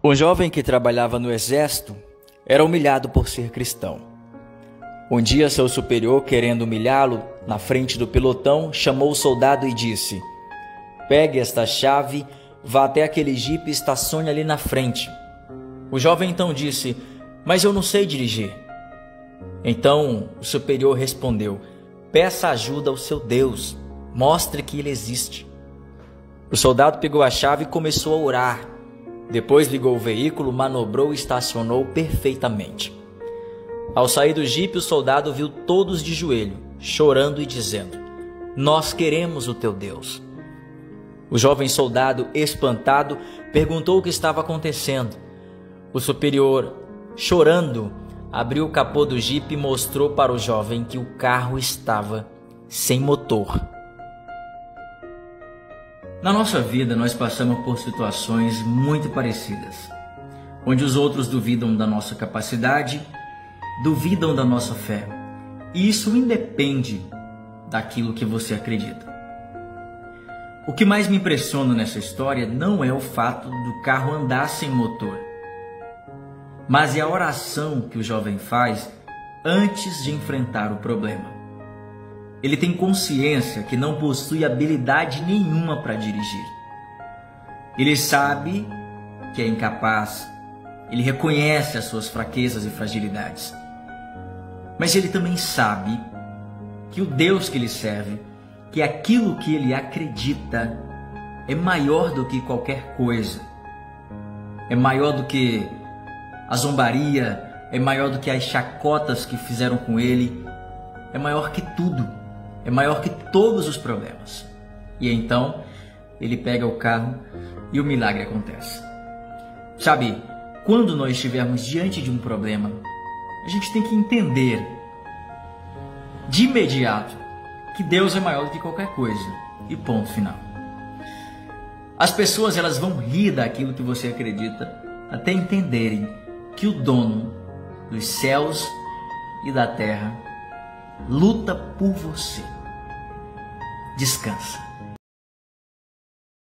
Um jovem que trabalhava no exército era humilhado por ser cristão. Um dia, seu superior, querendo humilhá-lo na frente do pelotão, chamou o soldado e disse: "Pegue esta chave, vá até aquele jipe e estacione ali na frente." O jovem então disse: "Mas eu não sei dirigir." Então o superior respondeu: "Peça ajuda ao seu Deus, mostre que ele existe." O soldado pegou a chave e começou a orar. Depois ligou o veículo, manobrou e estacionou perfeitamente. Ao sair do jipe, o soldado viu todos de joelho, chorando e dizendo: "Nós queremos o teu Deus." O jovem soldado, espantado, perguntou o que estava acontecendo. O superior, chorando, abriu o capô do jipe e mostrou para o jovem que o carro estava sem motor. Na nossa vida, nós passamos por situações muito parecidas, onde os outros duvidam da nossa capacidade, duvidam da nossa fé. E isso independe daquilo que você acredita. O que mais me impressiona nessa história não é o fato do carro andar sem motor, mas é a oração que o jovem faz antes de enfrentar o problema. Ele tem consciência que não possui habilidade nenhuma para dirigir. Ele sabe que é incapaz. Ele reconhece as suas fraquezas e fragilidades. Mas ele também sabe que o Deus que ele serve, que aquilo que ele acredita, é maior do que qualquer coisa. É maior do que a zombaria, é maior do que as chacotas que fizeram com ele, é maior que tudo. É maior que todos os problemas. E então, ele pega o carro e o milagre acontece. Sabe, quando nós estivermos diante de um problema, a gente tem que entender de imediato que Deus é maior do que qualquer coisa. E ponto final. As pessoas, elas vão rir daquilo que você acredita até entenderem que o dono dos céus e da terra luta por você. Descansa.